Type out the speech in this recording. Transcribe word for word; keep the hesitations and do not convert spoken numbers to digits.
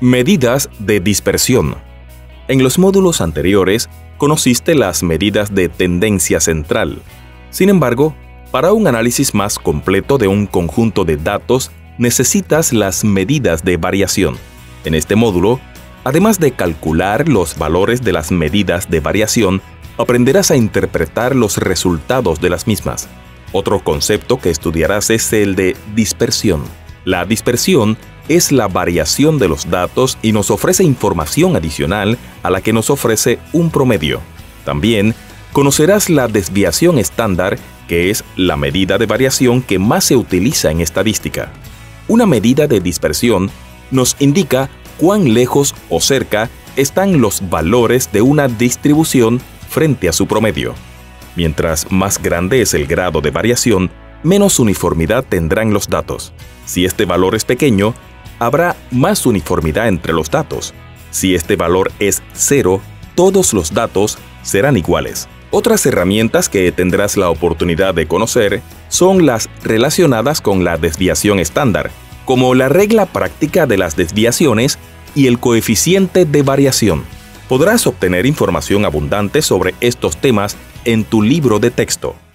Medidas de dispersión. En los módulos anteriores, conociste las medidas de tendencia central. Sin embargo, para un análisis más completo de un conjunto de datos, necesitas las medidas de variación. En este módulo, además de calcular los valores de las medidas de variación, aprenderás a interpretar los resultados de las mismas. Otro concepto que estudiarás es el de dispersión. La dispersión es la variación de los datos y nos ofrece información adicional a la que nos ofrece un promedio. También conocerás la desviación estándar, que es la medida de variación que más se utiliza en estadística. Una medida de dispersión nos indica cuán lejos o cerca están los valores de una distribución frente a su promedio. Mientras más grande es el grado de variación, menos uniformidad tendrán los datos. Si este valor es pequeño, habrá más uniformidad entre los datos. Si este valor es cero, todos los datos serán iguales. Otras herramientas que tendrás la oportunidad de conocer son las relacionadas con la desviación estándar, como la regla práctica de las desviaciones y el coeficiente de variación. Podrás obtener información abundante sobre estos temas en tu libro de texto.